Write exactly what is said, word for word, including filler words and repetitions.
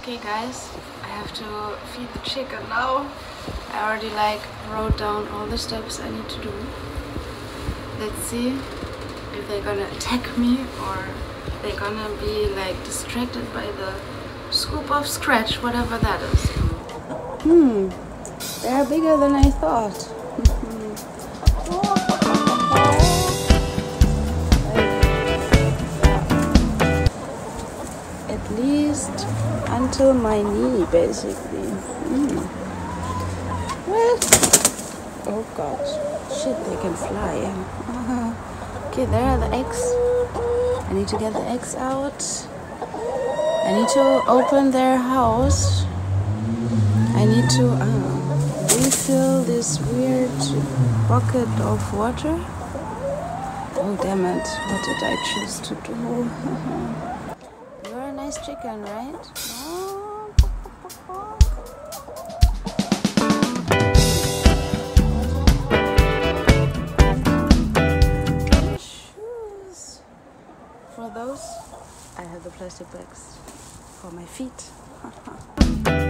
Okay guys, I have to feed the chicken now. I already like wrote down all the steps I need to do. Let's see if they're gonna attack me or they're gonna be like distracted by the scoop of scratch, whatever that is. Hmm, they're bigger than I thought. At least until my knee, basically. Mm. Well, oh god, shit, they can fly. Okay, there are the eggs. I need to get the eggs out. I need to open their house. I need to uh, refill this weird bucket of water. Oh damn it, what did I choose to do? You're a nice chicken, right? Oh. Shoes. For those, I have the plastic bags for my feet.